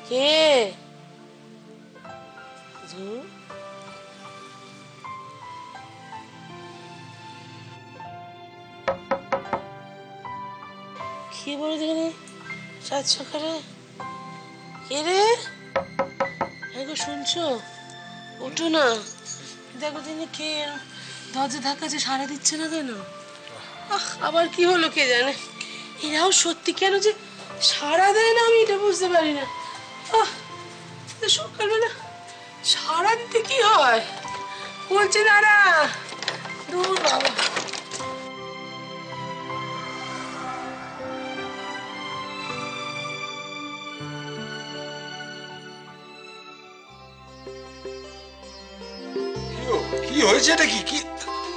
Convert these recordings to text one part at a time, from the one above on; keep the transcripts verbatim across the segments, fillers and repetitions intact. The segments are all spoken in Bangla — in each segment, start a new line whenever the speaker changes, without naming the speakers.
কে কি বলে দেখে সাত সকালে কে রে? গো শুনছো? ওঠো না, দেখো তিনি কে দরজা ধাক্কাচ্ছে, সাড়া দিচ্ছে না কেন? আহ আবার কি হলো কে জানে। এরাও সত্যি কেন যে সাড়া দেয় না আমি এটা বুঝতে পারি না। আহ সকালবেলা সাড়া দিতে কি হয় বলছে দাঁড়া। দূর বাবা।
কি হয়েছে এটা? কি কি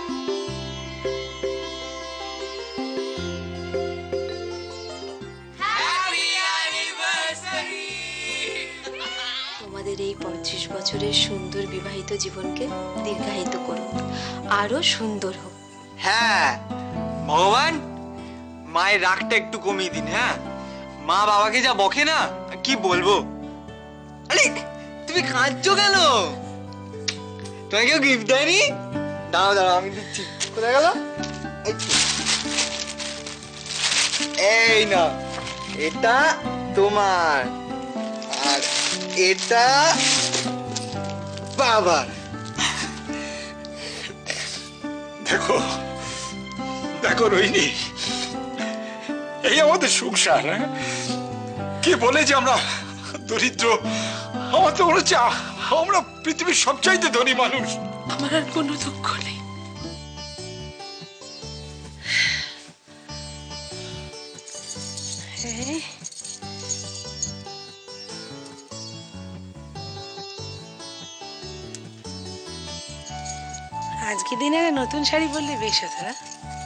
তোমাদের এই পঁয়ত্রিশ বছরের সুন্দর বিবাহিত জীবনকে দীর্ঘায়িত করুক, আরো সুন্দর হোক।
হ্যাঁ ভগবান মায়ের রাগটা একটু কমিয়ে দিন। হ্যাঁ মা বাবাকে যা বকে না কি বলবো। আরে তুমি কাঁদছো কেন? তোমাকে কেউ গিফট দেয়নি? দাঁড়াও দাঁড়াও আমি দিচ্ছি। কোথায় গেল? এই না, এটা তোমার আর এটা বাবার।
দেখো দেখো রোহিণী, এই আমাদের সংসার। কে বলে যে আমরা দরিদ্র? আমার তো মনে হচ্ছে আমরা পৃথিবীর সবচাইতে ধনী মানুষ।
আমার আর কোনো দুঃখ নেই। আজকে দিনে নতুন শাড়ি পরলে বেশ হতো না?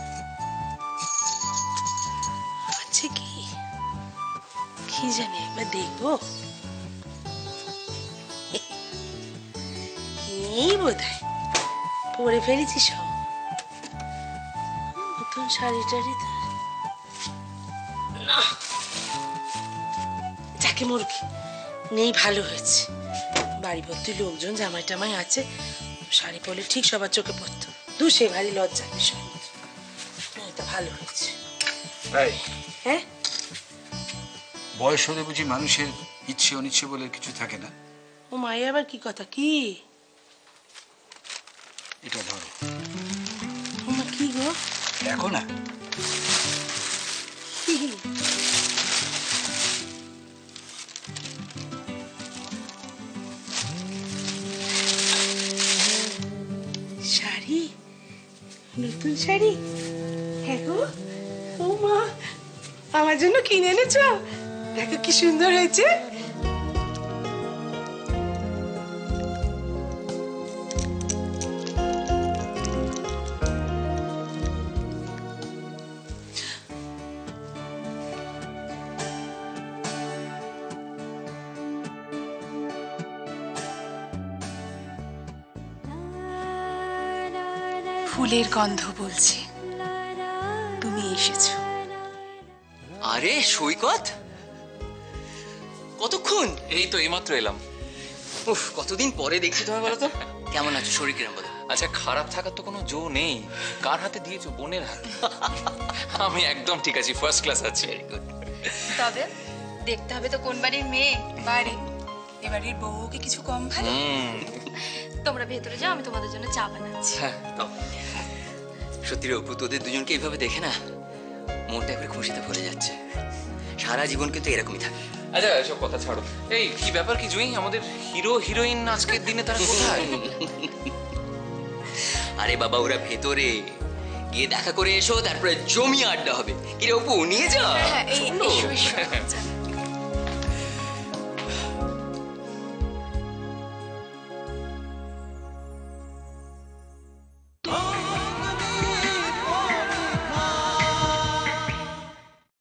আচ্ছা কি কি জানি, একবার দেখবো। নেই বোধ হয়, পরে ফেলেছি সব। নতুন শাড়ি টাড়ি তো না, যাকে মুরগি নেই, ভালো হয়েছে। বাড়ি ভর্তি লোকজন, জামাই টামাই আছে, শাড়ি পরলে ঠিক সবার চোখে পড়তো। দু সে ভারী লজ্জার বিষয়। এটা ভালো হয়েছে। হ্যাঁ
বয়স হলে বুঝি মানুষের ইচ্ছে অনিচ্ছে বলে কিছু থাকে না?
ও মায়ের আবার কি কথা? কি
এটা ধরো।
ওমা কি গো?
দেখো না।
শাড়ি, নতুন শাড়ি? হ্যাঁ গো, ও মা আমার জন্য কিনে এনেছ? দেখো কি সুন্দর হয়েছে। ফুলের গন্ধ বলছে তুমি এসেছো।
আরে সৈকত, কতক্ষণ?
এই তো এইমাত্র এলাম।
উফ, কতদিন পরে দেখছি তোমায়। বলো তো কেমন আছো? শরীর কিরম বলো?
আচ্ছা, খারাপ থাকার তো কোনো জো নেই। কার হাতে দিয়েছো? বোনের হাতে। আমি একদম ঠিক আছি, ফার্স্ট ক্লাস আছি।
তবে দেখতে হবে তো কোন বাড়ির মেয়ে। বাড়ি এবাড়ির বউকে কিছু কম ভালো।
তোমরা ভেতরে যাও, আমি তোমাদের জন্য চা বানাচ্ছি।
সত্যি রে অপু, তোদের দুজনকে এইভাবে দেখে না মনটা একবার খুশিতে ভরে যাচ্ছে। সারা জীবন কিন্তু এরকমই থাকে।
আচ্ছা এসব কথা ছাড়ো। এই কি ব্যাপার কি জুই, আমাদের হিরো হিরোইন আজকের দিনে তারা কোথায়?
আরে বাবা, ওরা ভেতরে গিয়ে দেখা করে এসো, তারপরে জমি আড্ডা হবে। কি রে অপু, নিয়ে যা।
হ্যাঁ এই এসো এসো।